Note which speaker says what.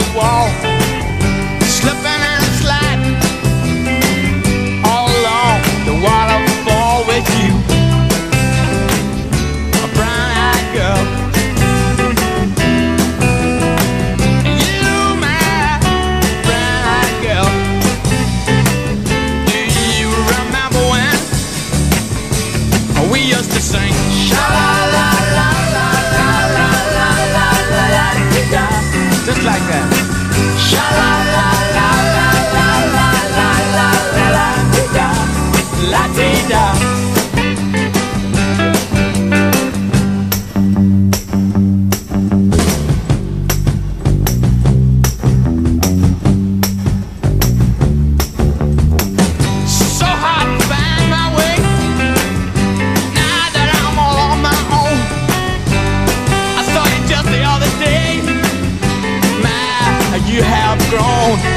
Speaker 1: wall, slipping and sliding all along the waterfall with you, a brown-eyed girl. You, my brown-eyed girl. Do you remember when we used to sing sha-la-la-la-la-la-la-la-la-la-la-la-la-la-la-la, just like that? Sha-la-la-la-la-la-la-la-la-la-la-la-la-la. So hard to find my way now that I'm all on my own. I saw you just the other day. My, you have grown.